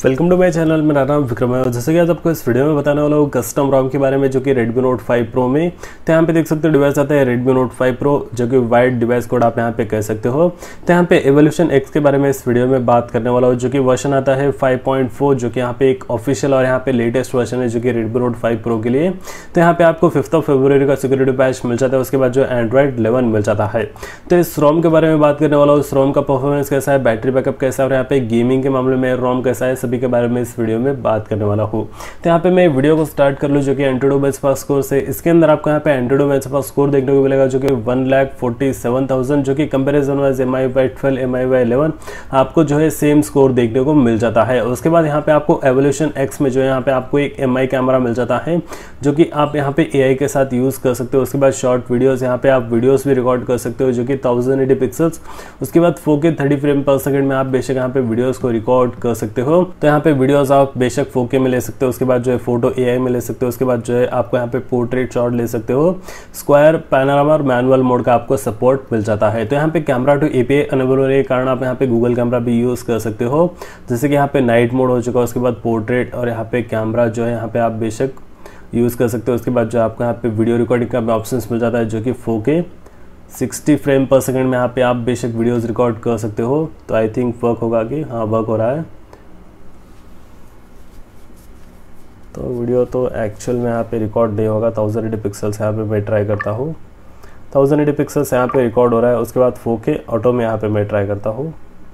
Welcome to my channel. मेरा नाम विक्रम है और जैसे कि आज आपको इस वीडियो में बताने वाला हूँ कस्टम रोम के बारे में, जो कि Redmi Note 5 Pro में। तो यहाँ पे देख सकते हो डिवाइस आता है Redmi Note 5 Pro, जो कि वाइड डिवाइस कोड आप यहाँ पे कह सकते हो। तो यहाँ पे Evolution X के बारे में इस वीडियो में बात करने वाला हूँ, जो कि वर्जन आता है 5.4, जो कि यहाँ पे एक ऑफिशियल और यहाँ पे लेटेस्ट वर्जन है, जो कि Redmi Note 5 Pro के लिए। तो यहाँ पे आपको 5 फरवरी का सिक्योरिटी पैच मिल जाता है, उसके बाद जो Android 11 मिल जाता है। तो इस रोम के बारे में बात करने वाला हूँ, इस रोम का परफॉर्मेंस कैसा है, बैटरी बैकअप कैसा है और यहाँ पे गेमिंग के मामले में रोम कैसा है, सभी के बारे में इस वीडियो में बात करने वाला हूँ। तो यहाँ पे मैं वीडियो को स्टार्ट कर लूँ, जो कि एंट्रोडो बेंचमार्क स्कोर से। इसके अंदर आपको यहाँ पे एंट्रोडो बेंचमार्क स्कोर देखने को मिलेगा, जो कि 1,47,000, जो कि comparison wise MI by 12 MI by 11 आपको जो है सेम स्कोर देखने को मिल जाता है। उसके बाद यहाँ पे आपको एवोल्यूशन X में जो है यहाँ पे आपको एक MI कैमरा मिल जाता है, जो कि आप यहाँ पे AI के साथ यूज़ कर सकते हो। उसके बाद शॉर्ट वीडियोस, यहाँ पे आप वीडियोस भी रिकॉर्ड कर सकते हो, जो कि 1080 पिक्सल्स। उसके बाद 4K 30 फ्रेम पर सेकंड में आप बेशक यहाँ पे वीडियोस को रिकॉर्ड कर सकते हो। तो यहाँ पे वीडियोस आप बेशक 4K में ले सकते हो। उसके बाद जो है फोटो AI में ले सकते हो। उसके बाद जो है आपको यहाँ पे पोर्ट्रेट शॉट ले सकते हो। स्क्वायर, पैनोरामा और मैनुअल मोड का आपको सपोर्ट मिल जाता है। तो यहाँ पे कैमरा टू API अनेबल होने के कारण आप यहाँ पे गूगल कैमरा भी यूज़ कर सकते हो, जैसे कि यहाँ पे नाइट मोड हो चुका है। उसके बाद पोर्ट्रेट और यहाँ पे कैमरा जो है यहाँ पे आप बेशक यूज़ कर सकते हो। उसके बाद जो आपको यहाँ पे वीडियो रिकॉर्डिंग का ऑप्शन मिल जाता है, जो कि 4K 60 फ्रेम पर सेकंड में यहाँ पे आप बेशक वीडियोस रिकॉर्ड कर सकते हो। तो आई थिंक वर्क होगा कि हाँ वर्क हो रहा है। तो वीडियो तो एक्चुअल में यहाँ पे रिकॉर्ड नहीं होगा। 1080 पिक्सल्स यहाँ पे मैं ट्राई करता हूँ। 1080 पिक्सल्स यहाँ पे रिकॉर्ड हो रहा है। उसके बाद 4K ऑटो में यहाँ पे मैं ट्राई करता हूँ,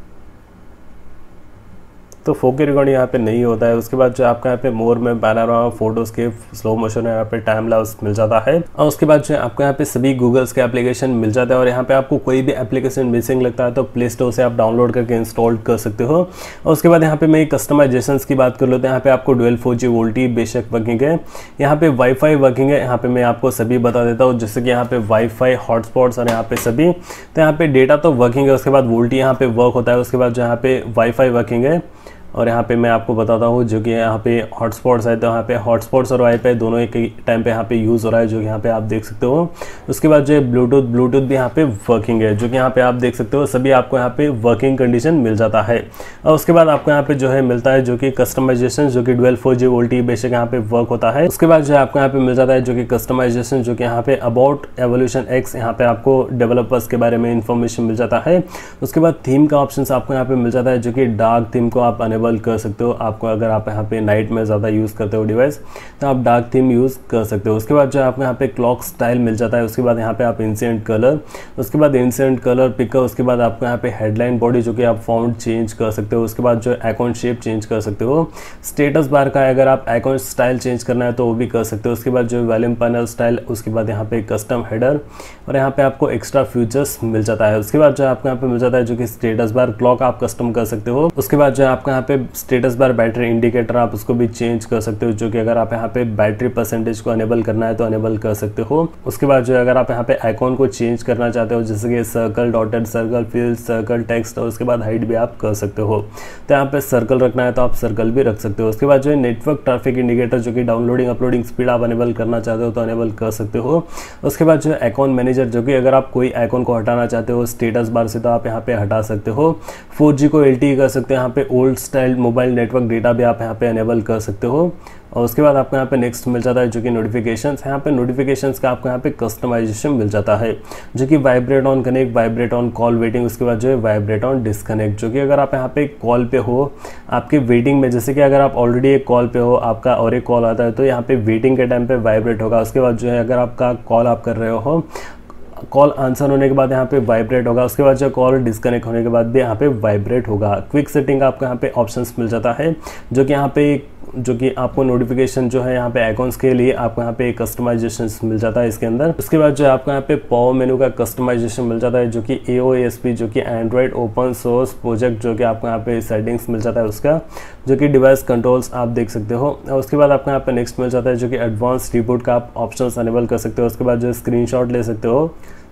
तो 4K रिकॉर्डिंग यहाँ पे नहीं होता है। उसके बाद जो आपका यहाँ पे मोर में पैनोरामा, फोटोज के स्लो मोशन है, यहाँ पे टाइम लैप्स मिल जाता है। और उसके बाद जो है आपको यहाँ पे सभी गूगल्स के एप्लीकेशन मिल जाता है। और यहाँ पे आपको कोई भी एप्लीकेशन मिसिंग लगता है तो प्ले स्टोर से आप डाउनलोड करके इंस्टॉल कर सकते हो। और उसके बाद यहाँ पे मैं कस्टमाइजेशन की बात कर लेते हैं। यहाँ पे आपको डुअल 4G वोल्टी बेशक वर्किंग है, यहाँ पे वाईफाई वर्किंग है। यहाँ पे मैं आपको सभी बता देता हूँ, जैसे कि यहाँ पे वाईफाई, हॉटस्पॉट्स और यहाँ पे सभी। तो यहाँ पे डेटा तो वर्किंग है, उसके बाद वोल्टी यहाँ पे वर्क होता है। उसके बाद जो यहाँ पे वाईफाई वर्किंग है। और यहाँ पे मैं आपको बताता हूँ, जो कि यहाँ पे हॉटस्पॉट्स है, तो यहाँ पे हॉटस्पॉट्स और वाईफाई दोनों एक ही टाइम पे यहाँ पे यूज़ हो रहा है, जो कि यहाँ पे आप देख सकते हो। उसके बाद जो है ब्लूटूथ भी यहाँ पे वर्किंग है, जो कि यहाँ पे आप देख सकते हो। सभी आपको यहाँ पे वर्किंग कंडीशन मिल जाता है। और उसके बाद आपको यहाँ पे जो है मिलता है, जो कि कस्टमाइजेशन, जो कि डुअल 4G वोल्टी बेशक यहाँ पे वर्क होता है। उसके बाद जो है आपको यहाँ पे मिल जाता है, जो कि कस्टमाइजेशन, जो कि यहाँ पे अबाउट एवोल्यूशन X, यहाँ पे आपको डेवलपर्स के बारे में इंफॉर्मेशन मिल जाता है। उसके बाद थीम का ऑप्शन आपको यहाँ पे मिल जाता है, जो कि डार्क थीम को आप कर सकते हो। आपको अगर आप यहाँ पे नाइट में ज़्यादा यूज़ करते हो डिवाइस, तो आप डार्क थीम यूज़ कर सकते हो। उसके बाद जो आपको यहाँ पे क्लॉक स्टाइल मिल जाता है। उसके बाद यहाँ पे आप इंसिडेंट कलर, उसके बाद इंसिडेंट कलर पिकर। उसके बाद आपको यहाँ पे हेडलाइन बॉडी, जो कि आप फॉन्ट चेंज कर सकते हो। उसके बाद जो आइकॉन शेप चेंज कर सकते हो। स्टेटस बार का अगर आप आइकॉन स्टाइल चेंज करना है तो वो भी कर सकते हो। उसके बाद जो वॉल्यूम पैनल स्टाइल, उसके बाद यहाँ पे कस्टम हेडर और यहाँ पे आपको एक्स्ट्रा फीचर्स मिल जाता है। उसके बाद जो आपको यहाँ पे मिल जाता है, जो कि स्टेटस बार क्लॉक आप कस्टम कर सकते हो। उसके बाद जो आपको यहाँ पे स्टेटस बार बैटरी इंडिकेटर आप उसको भी चेंज कर सकते हो, जो कि अगर आप यहाँ पे बैटरी परसेंटेज को अनेबल करना है तो अनेबल कर सकते हो। उसके बाद जो अगर आप यहाँ पे आइकॉन को चेंज करना चाहते हो, जैसे कि circle, dotted circle, field circle, text, और उसके बाद हाइट भी आप कर सकते हो। तो यहाँ पे सर्कल रखना है तो आप सर्कल भी रख सकते हो। उसके बाद जो है नेटवर्क ट्रैफिक इंडिकेटर, जो कि डाउनलोडिंग अपलोडिंग स्पीड आप अनेबल करना चाहते हो तो अनेबल कर सकते हो। उसके बाद जो है आइकॉन मैनेजर, जो कि अगर आप कोई आइकॉन को हटाना चाहते हो स्टेटस बार से तो आप यहाँ पे हटा सकते हो। 4G को LTE कर सकते हो। यहाँ पे old style mobile network data भी आप यहाँ पे अनेबल कर सकते हो। और उसके बाद आपको यहाँ पे नेक्स्ट मिल जाता है, जो कि नोटिफिकेशंस। यहाँ पे नोटिफिकेशंस का आपको यहाँ पे कस्टमाइजेशन मिल जाता है, जो कि vibrate on connect, vibrate on call waiting. उसके बाद जो है वाइब्रेट ऑन डिस्कनेक्ट, जो कि अगर आप यहाँ पे कॉल पे हो, आपके वेटिंग में, जैसे कि अगर आप ऑलरेडी एक कॉल पे हो, आपका और एक कॉल आता है तो यहाँ पे वेटिंग के टाइम पे वाइब्रेट होगा। उसके बाद जो है अगर आपका कॉल आप कर रहे हो, कॉल आंसर होने के बाद यहाँ पे वाइब्रेट होगा। उसके बाद जो कॉल डिस्कनेक्ट होने के बाद भी यहाँ पे वाइब्रेट होगा। क्विक सेटिंग का आपको यहाँ पे ऑप्शंस मिल जाता है, जो कि यहाँ पे जो कि आपको नोटिफिकेशन जो है यहाँ पे आइकॉन्स के लिए आपको यहाँ पे कस्टमाइजेशन मिल जाता है इसके अंदर। उसके बाद जो है आपको यहाँ पे पावर मेनू का कस्टमाइजेशन मिल जाता है, जो कि AOSP, जो कि एंड्रॉइड ओपन सोर्स प्रोजेक्ट, जो कि आपको यहाँ पे सेटिंग्स मिल जाता है उसका, जो कि डिवाइस कंट्रोल्स आप देख सकते हो। और उसके बाद आपको यहाँ पे नेक्स्ट मिल जाता है, जो कि एडवांस रिबूट का आप ऑप्शंस अनेबल कर सकते हो। उसके बाद जो स्क्रीनशॉट ले सकते हो,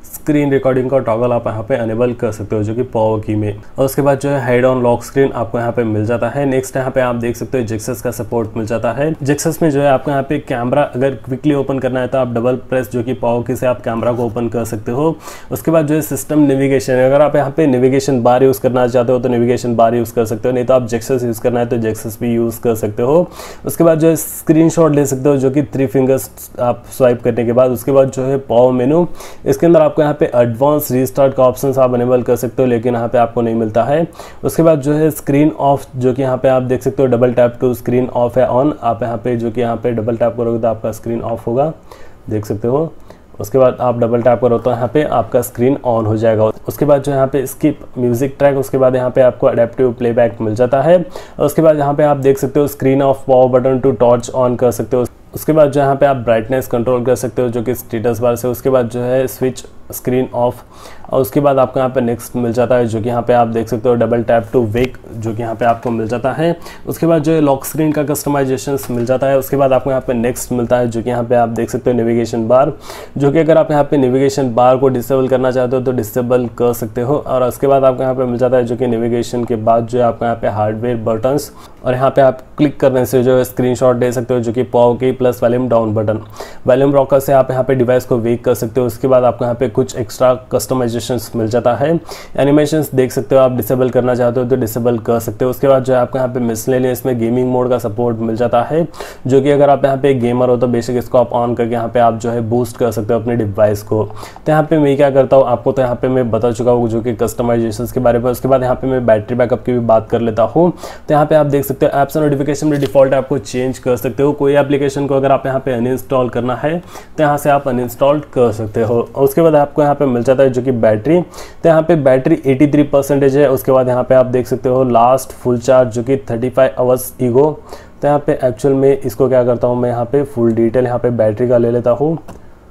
स्क्रीन रिकॉर्डिंग का टॉगल आप यहाँ पे अनेबल कर सकते हो, जो कि पावर की में। और उसके बाद जो है हाइड ऑन लॉक स्क्रीन आपको यहाँ पे मिल जाता है। नेक्स्ट यहाँ पे आप देख सकते हो जेक्सस का सपोर्ट मिल जाता है। जेक्सस में जो है आपको यहाँ पे कैमरा अगर क्विकली ओपन करना है तो आप डबल प्रेस जो कि पावर की से आप कैमरा को ओपन कर सकते हो। उसके बाद जो है सिस्टम नेविगेशन, अगर आप यहाँ पे नेविगेशन बार यूज़ करना चाहते हो तो नेविगेशन बार यूज़ कर सकते हो, नहीं तो आप जेक्सस यूज़ करना है तो जेक्सस भी यूज़ कर सकते हो। उसके बाद जो है स्क्रीनशॉट ले सकते हो, जो कि 3 फिंगर्स आप स्वाइप करने के बाद। उसके बाद जो है पावर मेनू, इसके अंदर आपको यहाँ पे एडवांस रीस्टार्ट का ऑप्शन आप अनेबल कर सकते हो, लेकिन यहाँ पे आपको नहीं मिलता है। उसके बाद जो है स्क्रीन ऑफ, जो कि यहाँ पे आप देख सकते हो double tap to screen off है ऑन। आप यहाँ पे जो कि यहाँ पे डबल टैप करोगे तो आपका स्क्रीन ऑफ होगा, देख सकते हो। उसके बाद आप डबल टैप करो तो यहाँ पे आपका स्क्रीन ऑन हो जाएगा। उसके बाद जो यहाँ पे स्किप म्यूजिक ट्रैक, उसके बाद यहाँ पे आपको अडेप्टिव प्लेबैक मिल जाता है। और उसके बाद यहाँ पे आप देख सकते हो screen off power button to torch on कर सकते हो। उसके बाद जो यहाँ पे आप ब्राइटनेस कंट्रोल कर सकते हो, जो कि स्टेटस बार से। उसके बाद जो है स्विच स्क्रीन ऑफ, और उसके बाद आपको यहाँ पे नेक्स्ट मिल जाता है, जो कि यहाँ पे आप देख सकते हो डबल टैप टू वेक, जो कि यहाँ पे आपको मिल जाता है। उसके बाद जो है लॉक स्क्रीन का कस्टमाइजेशन मिल जाता है। उसके बाद आपको यहाँ पे नेक्स्ट मिलता है, जो कि यहाँ पे आप देख सकते हो नेविगेशन बार, जो कि अगर आप यहाँ पे नेविगेशन बार को डिसेबल करना चाहते हो तो डिसेबल कर सकते हो। और उसके बाद आपको यहाँ पे मिल जाता है, जो कि नेविगेशन के बाद जो है आपको यहाँ पे हार्डवेयर बटन्स, और यहाँ पे आप क्लिक करने से जो है स्क्रीनशॉट ले सकते हो, जो कि पावर की plus volume down button. Volume rocker से आप यहाँ पे डिवाइस को वेक कर सकते हो। उसके बाद आपको यहाँ पे कुछ एक्स्ट्रा कस्टमाइजेशंस मिल जाता है। एनिमेशंस देख सकते हो, आप डिसेबल करना चाहते हो तो डिसेबल कर सकते हो। उसके बाद जो है आपको यहाँ पे मिसलेनियस में गेमिंग मोड का सपोर्ट मिल जाता है, जो कि अगर आप यहाँ पे गेमर हो तो बेशक इसको आप ऑन करके यहाँ पे आप जो है बूस्ट कर सकते हो अपने डिवाइस को। तो यहाँ पे मैं क्या करता हूँ आपको, तो यहाँ पे मैं बता चुका हूँ जो कि कस्टमाइजेशन के बारे में। उसके बाद यहाँ पे मैं बैटरी बैकअप की भी बात कर लेता हूँ। तो यहाँ पे आप देख सकते हो ऐप्स और नोटिफिकेशन में डिफॉल्ट आपको चेंज कर सकते हो। कोई एप्लीकेशन को अगर आप यहाँ पे अनइंस्टॉल करना है तो यहाँ से आप अनइंस्टॉल कर सकते हो। और उसके बाद आपको यहाँ पे मिल जाता है जो कि बैटरी, तो यहाँ पे बैटरी 83% है। उसके बाद यहाँ पे आप देख सकते हो लास्ट फुल चार्ज जो कि 35 आवर्स ईगो। तो यहाँ पे एक्चुअल में इसको क्या करता हूँ मैं, यहाँ पे फुल डिटेल यहाँ पे बैटरी का ले लेता हूँ।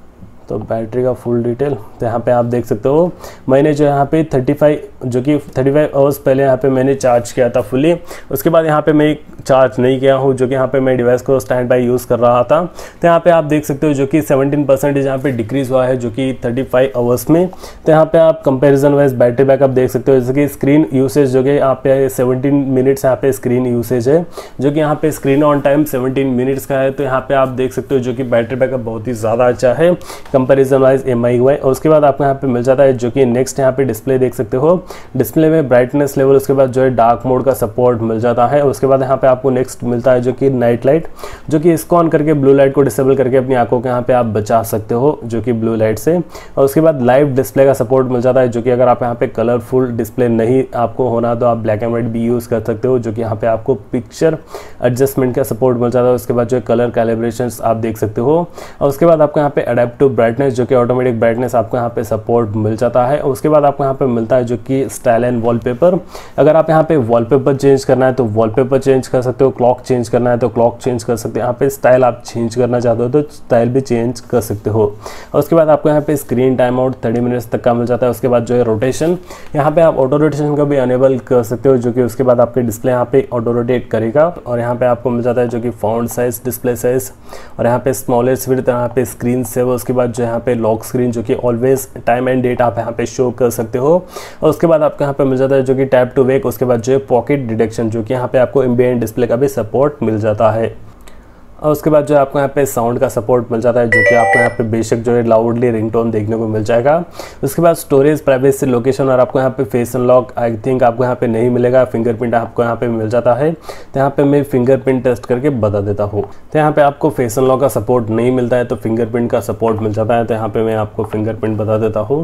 तो बैटरी का फुल डिटेल, तो यहाँ पे आप देख सकते हो मैंने जो यहाँ पे 35 आवर्स पहले यहाँ पे मैंने चार्ज किया था फुली। उसके बाद यहाँ पे मैं चार्ज नहीं किया हूँ, जो कि यहाँ पे मैं डिवाइस को स्टैंड बाय यूज़ कर रहा था। तो यहाँ पे आप देख सकते हो जो कि 17% यहाँ पे डिक्रीज़ हुआ है, जो कि 35 आवर्स में। तो यहाँ पे आप कंपैरिजन वाइज बैटरी बैकअप देख सकते हो, जैसे कि स्क्रीन यूसेज जो कि यहाँ पे 17 मिनट्स यहाँ पे स्क्रीन यूसेज है, जो कि यहाँ पे स्क्रीन ऑन टाइम 17 मिनट्स का है। तो यहाँ पे आप देख सकते हो जो कि बैटरी बैकअप बहुत ही ज़्यादा अच्छा है कंपैरिजन वाइज MI हुआ है। और उसके बाद आपको यहाँ पे मिल जाता है जो कि नेक्स्ट यहाँ पे डिस्प्ले देख सकते हो, डिस्प्ले में ब्राइटनेस लेवल, उसके बाद जो है डार्क मोड का सपोर्ट मिल जाता है। उसके बाद यहाँ पे आपको नेक्स्ट मिलता है जो कि नाइट लाइट, जो कि इसको ऑन करके ब्लू लाइट को डिसेबल करके अपनी आंखों के यहाँ पे आप बचा सकते हो, जो कि ब्लू लाइट से। और उसके बाद लाइव डिस्प्ले का सपोर्ट मिल जाता है, जो कि अगर आप यहाँ पे कलरफुल डिस्प्ले नहीं आपको होना तो आप ब्लैक एंड व्हाइट भी यूज़ कर सकते हो, जो कि यहाँ पे आपको पिक्चर एडजस्टमेंट का सपोर्ट मिल जाता है। उसके बाद जो है कलर कैलिब्रेशंस आप देख सकते हो। और उसके बाद आपको यहाँ पे अडेप्टिव ब्राइटनेस, जो कि ऑटोमेटिक ब्राइटनेस आपको यहाँ पे सपोर्ट मिल जाता है। उसके बाद आपको यहाँ पे मिलता है जो कि स्टाइल एंड वॉलपेपर, अगर आप यहाँ पे वॉलपेपर चेंज करना है तो वॉलपेपर चेंज कर सकते हो, क्लॉक चेंज करना है तो क्लॉक चेंज कर सकते हो, यहाँ पे स्टाइल आप चेंज करना चाहते हो तो स्टाइल भी चेंज कर सकते हो। और उसके बाद आपको यहाँ पे स्क्रीन टाइम आउट 30 मिनट्स तक का मिल जाता है। उसके बाद जो है रोटेशन, यहाँ पे आप ऑटो रोटेशन का भी अनेबल कर सकते हो, जो कि उसके बाद आपके डिस्प्ले यहाँ पे ऑटो रोटेट करेगा। और यहाँ पे आपको मिल जाता है जो कि फॉन्ट साइज, डिस्प्ले साइज, और यहाँ पे स्मॉलेस्ट विड्थ, यहाँ पे स्क्रीन सेवर। उसके बाद जो यहाँ पे लॉक स्क्रीन, जो कि ऑलवेज टाइम एंड डेट आप यहाँ पे शो कर सकते हो। और उसके बाद आपको यहाँ पे मिल जाता है जो कि टैप टू वेक। उसके बाद जो है पॉकेट डिटेक्शन, जो कि यहाँ पे आपको एम्बिएंट डिस्प्ले का भी सपोर्ट मिल जाता है। और उसके बाद जो है आपको यहाँ पे साउंड का सपोर्ट मिल जाता है, जो कि आपको यहाँ पे बेशक जो है लाउडली रिंगटोन देखने को मिल जाएगा। उसके बाद स्टोरेज, प्राइवेसी, लोकेशन, और आपको यहाँ पे फेस अनलॉक आई थिंक आपको यहाँ पे नहीं मिलेगा, फिंगरप्रिंट आपको यहाँ पे मिल जाता है। तो यहाँ पे मैं फिंगरप्रिंट टेस्ट करके बता देता हूँ। तो यहाँ पे आपको फेस अनलॉक का सपोर्ट नहीं मिलता है तो फिंगरप्रिंट का सपोर्ट मिल जाता है। तो यहाँ पे मैं आपको फिंगरप्रिंट बता देता हूँ।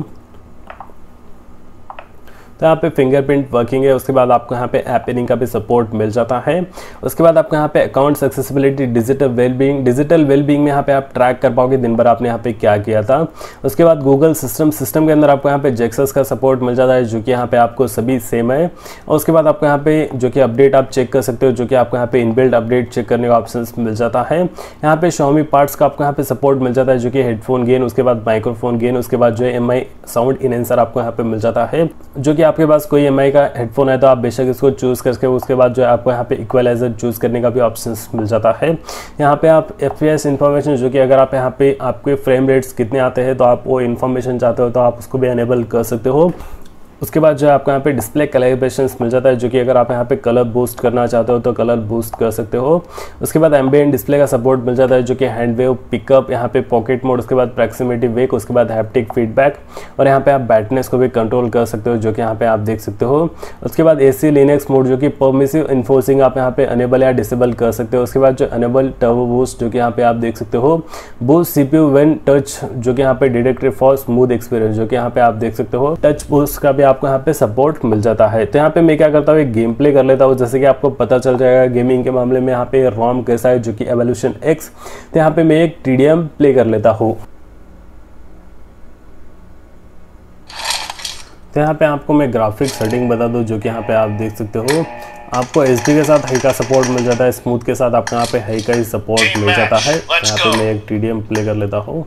तो यहाँ पे फिंगरप्रिंट वर्किंग है। उसके बाद आपको यहाँ पे ऐप पेनिंग का भी सपोर्ट मिल जाता है। उसके बाद आपको यहाँ पे अकाउंट्स एक्सेसिबिलिटी, डिजिटल वेलबींग में यहाँ पे आप ट्रैक कर पाओगे दिन भर आपने यहाँ पे क्या किया था। उसके बाद गूगल सिस्टम के अंदर आपको यहाँ पे जेक्सस का सपोर्ट मिल जाता है, जो कि यहाँ पे आपको सभी सेम है। और उसके बाद आपको यहाँ पे जो कि अपडेट आप चेक कर सकते हो, जो कि आपको यहाँ पे इनबिल्ट अपडेट चेक करने का ऑप्शन मिल जाता है। यहाँ पे Xiaomi पार्ट्स का आपको यहाँ पे सपोर्ट मिल जाता है, जो कि हेडफोन गेन, उसके बाद माइक्रोफोन गेन, उसके बाद जो है MI साउंड इनहेंसर आपको यहाँ पे मिल जाता है, जो कि आपके पास कोई एमआई का हेडफोन है तो आप बेशक इसको चूज़ करके उसके बाद जो है आपको यहाँ पे इक्वलाइजर चूज़ करने का भी ऑप्शन मिल जाता है। यहाँ पे आप FPS इन्फॉर्मेशन, जो कि अगर आप यहाँ पे आपके फ्रेम रेट्स कितने आते हैं तो आप वो इन्फॉर्मेशन चाहते हो तो आप उसको भी एनेबल कर सकते हो। उसके बाद जो है आपको यहाँ पे डिस्प्ले कैलिब्रेशंस मिल जाता है, जो कि अगर आप यहाँ पे कलर बूस्ट करना चाहते हो तो कलर बूस्ट कर सकते हो। उसके बाद एम्बिएंट डिस्प्ले का सपोर्ट मिल जाता है, जो कि हैंड वेव पिकअप, यहाँ पे पॉकेट मोड, उसके बाद प्रॉक्सिमिटी वेक, उसके बाद हैप्टिक फीडबैक, और यहाँ पे आप बैटनेस को भी कंट्रोल कर सकते हो, जो कि यहाँ पे आप देख सकते हो। उसके बाद AC लिनक्स मोड, जो कि परमिसिव इन्फोर्सिंग आप यहाँ पे अनेबल या डिसेबल कर सकते हो। उसके बाद जो अनेबल टर्बो बूस्ट, जो कि यहाँ पे आप देख सकते हो। बूस्ट CPU व्हेन टच, जो कि यहाँ पे डिटेक्टेड फॉर स्मूथ एक्सपीरियंस, जो कि यहाँ पे आप देख सकते हो। टच बूस्ट का भी आपको यहाँ पे सपोर्ट मिल जाता है। तो यहाँ पे मैं क्या करता हूँ, एक गेम प्ले कर लेता हूँ, जैसे कि आपको पता चल जाएगा गेमिंग के मामले में यहाँ पे रोम कैसा है, जो कि एवोल्यूशन X। तो यहाँ पे मैं एक TDM प्ले कर लेता हूँ। तो यहाँ पे आपको मैं ग्राफिक सेटिंग बता दूँ, जो कि यहाँ पे आप देख सकते हो। आपको HD के साथ हाई का सपोर्ट मिल जाता है, स्मूथ के साथ आपको यहाँ पे हाई का ही सपोर्ट मिल जाता है। यहाँ पे मैं एक TDM प्ले कर लेता हूँ।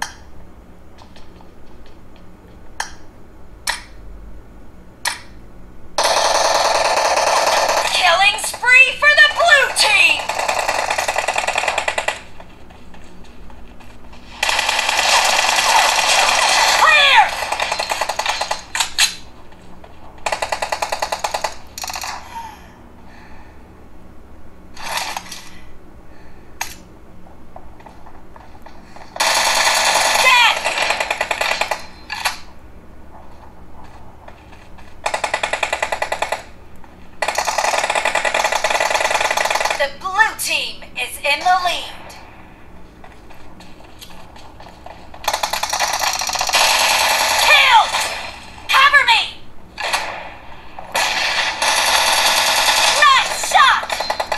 The blue team is in the lead. Killed! Cover me! Nice shot!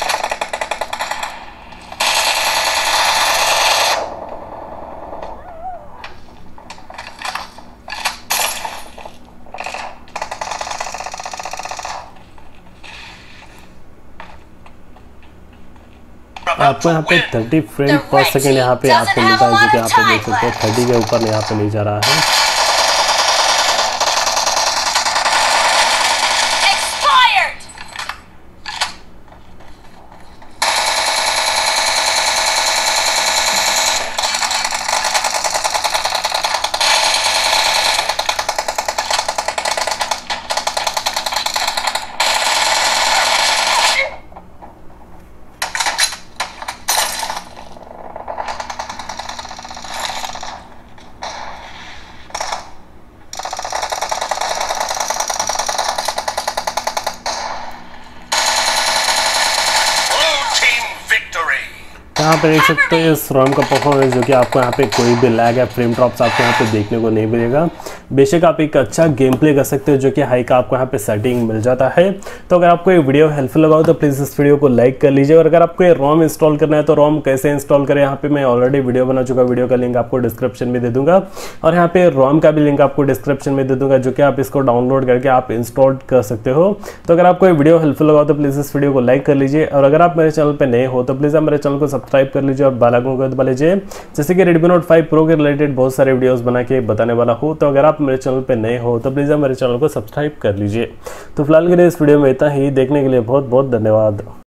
आपको यहाँ पे 30 फ्रेम पर सेकेंड यहाँ पे आपको मिलता है, जो कि यहाँ पे देख सकते हो 30 के ऊपर यहाँ पे नहीं जा रहा है। यहाँ पे देख सकते हैं इस रोम का परफॉर्मेंस, जो कि आपको यहाँ पे कोई भी लैग या फ्रेम ड्रॉप्स आपको यहाँ पे देखने को नहीं मिलेगा। बेशक आप एक अच्छा गेम प्ले कर सकते हो, जो कि हाई का आपको यहाँ पे सेटिंग मिल जाता है। तो अगर आपको ये वीडियो हेल्पफुल लगा हो तो प्लीज़ इस वीडियो को लाइक कर लीजिए। और अगर आपको ये रोम इंस्टॉल करना है तो रोम कैसे इंस्टॉल करें, यहाँ पे मैं ऑलरेडी वीडियो बना चुका, वीडियो का लिंक आपको डिस्क्रिप्शन में दे दूंगा, और यहाँ पे रोम का भी लिंक आपको डिस्क्रिप्शन में दे दूंगा, जो कि आप इसको डाउनलोड करके आप इंस्टॉल कर सकते हो। तो अगर आपको ये वीडियो हेल्पफुल लगा हो तो प्लीज़ इस वीडियो को लाइक कर लीजिए। और अगर आप मेरे चैनल पर नए हो तो प्लीज़ आप मेरे चैनल को सब्सक्राइब कर लीजिए और बेल आइकन को दबा लीजिए, जैसे कि Redmi Note 5 Pro के रिलेटेड बहुत सारे वीडियोस बना के बताने वाला हूँ। तो अगर आप मेरे चैनल पे नए हो तो प्लीज़ आप मेरे चैनल को सब्सक्राइब कर लीजिए। तो फिलहाल के लिए इस वीडियो में इतना ही। देखने के लिए बहुत बहुत धन्यवाद।